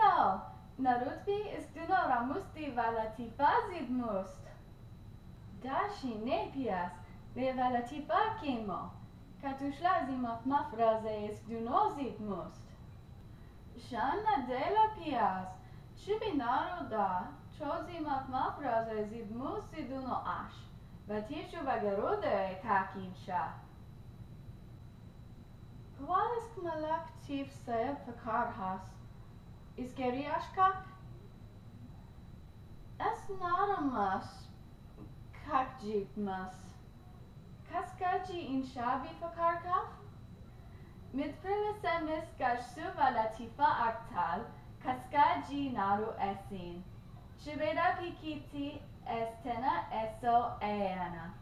Dino, narutbi is Duno ramusti valatifa zidmust. Dashi nepias ve valatifa kemo. Katushla zimat mafraze is Duno zidmust. Shana dela pias. Shibinaru da chozimat mafraze zidmust ziduno ash. Vatishu Gérudo-e kakinsha. Pawalisk malak chief sayab fakarhas. Is geriashkak? Es naramas kakjitmas. Kaskaji inshabi fakarkaf? Mit primisemis gashsu valatifa aktal, kaskaji naru esin. Shibeda pikiti estena eso eana.